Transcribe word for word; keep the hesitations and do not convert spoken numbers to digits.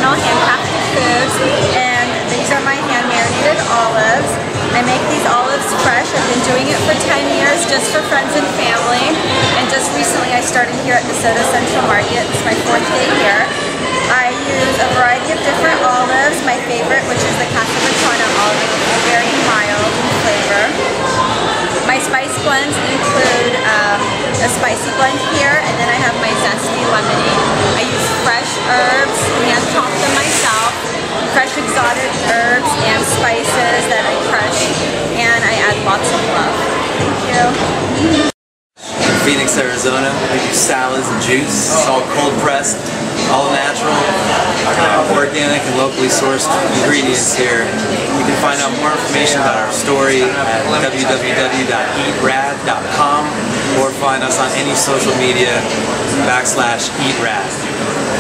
artisanal handcrafted foods, and these are my hand marinated olives. I make these olives fresh. I've been doing it for ten years just for friends and family, and just recently I started here at DeSoto Central Market. It's my fourth day here. I use a variety of different olives. My favorite, which is the Casa Bertona olive, is very mild in flavor. My spice blends include um, a spicy blend here, and then I have my zesty lemonade. I use fresh herbs, hand chop them myself, fresh exotic herbs and spices that I crush, and I add lots of love. Thank you. In Phoenix, Arizona, we do salads and juice. It's all cold pressed, all natural, uh, organic and locally sourced ingredients here. You can find out more information about our story at w w w dot eat rad dot com or find us on any social media backslash eat rad.